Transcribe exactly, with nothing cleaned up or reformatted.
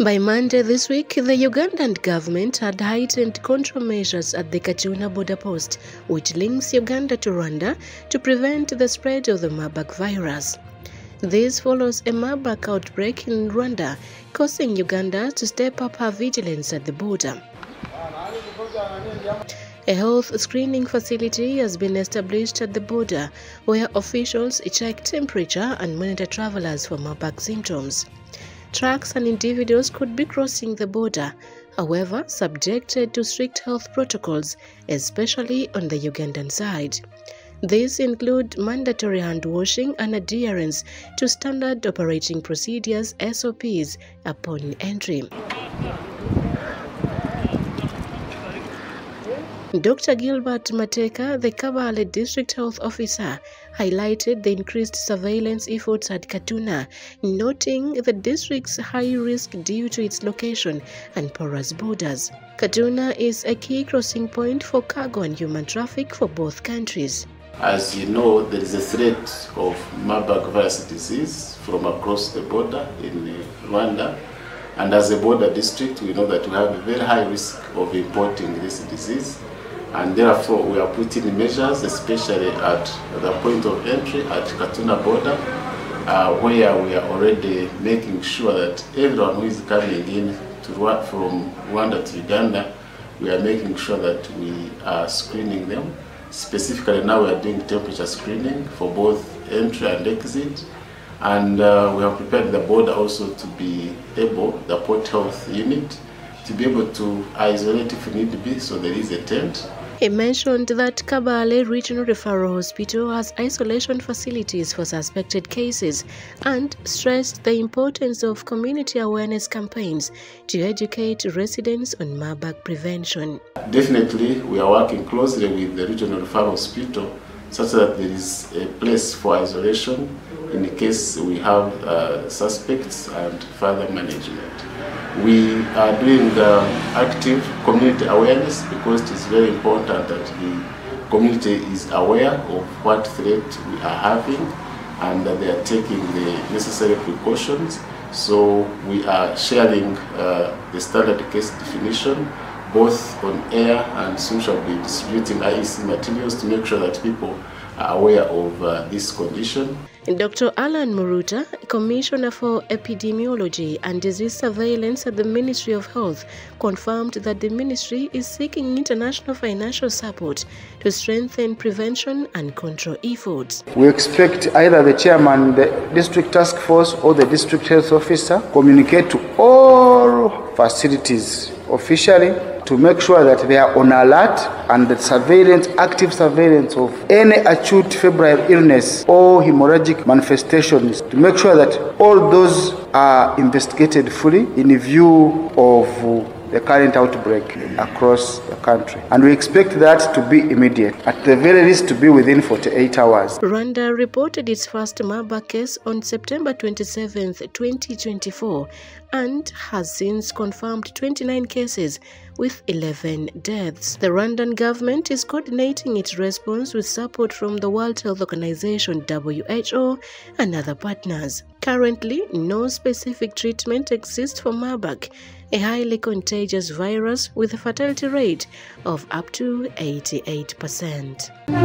By Monday this week, the Ugandan government had heightened control measures at the Katuna border post, which links Uganda to Rwanda, to prevent the spread of the Marburg virus. This follows a Marburg outbreak in Rwanda, causing Uganda to step up her vigilance at the border. A health screening facility has been established at the border, where officials check temperature and monitor travelers for Marburg symptoms. Trucks and individuals could be crossing the border, however, subjected to strict health protocols, especially on the Ugandan side. These include mandatory hand washing and adherence to standard operating procedures S O Ps upon entry. Doctor Gilbert Mateka, the Kabale District Health Officer, highlighted the increased surveillance efforts at Katuna, noting the district's high risk due to its location and porous borders. Katuna is a key crossing point for cargo and human traffic for both countries. As you know, there is a threat of Marburg virus disease from across the border in Rwanda. And as a border district, we know that we have a very high risk of importing this disease. And therefore, we are putting measures, especially at the point of entry at Katuna border, uh, where we are already making sure that everyone who is coming in to, from Rwanda to Uganda, we are making sure that we are screening them. Specifically now we are doing temperature screening for both entry and exit. And uh, we have prepared the border also to be able, the port health unit, to be able to isolate if need be, so there is a tent. He mentioned that Kabale Regional Referral Hospital has isolation facilities for suspected cases and stressed the importance of community awareness campaigns to educate residents on Marburg prevention. Definitely, we are working closely with the Regional Referral Hospital such that there is a place for isolation in case we have uh, suspects and further management. We are doing uh, active community awareness because it is very important that the community is aware of what threat we are having and that they are taking the necessary precautions. So we are sharing uh, the standard case definition both on air, and soon shall be distributing I E C materials to make sure that people are aware of uh, this condition. Doctor Alan Muruta, Commissioner for Epidemiology and Disease Surveillance at the Ministry of Health, confirmed that the ministry is seeking international financial support to strengthen prevention and control efforts. We expect either the chairman, the district task force, or the district health officer communicate to all facilities officially to make sure that they are on alert and that surveillance, active surveillance of any acute febrile illness or hemorrhagic manifestations, to make sure that all those are investigated fully in view of the current outbreak across the country. And we expect that to be immediate, at the very least to be within forty-eight hours. Rwanda reported its first Marburg case on September twenty-seventh, twenty twenty-four, and has since confirmed twenty-nine cases with eleven deaths. The Rwandan government is coordinating its response with support from the World Health Organization W H O and other partners. Currently, no specific treatment exists for Marburg, a highly contagious virus with a fatality rate of up to eighty-eight percent.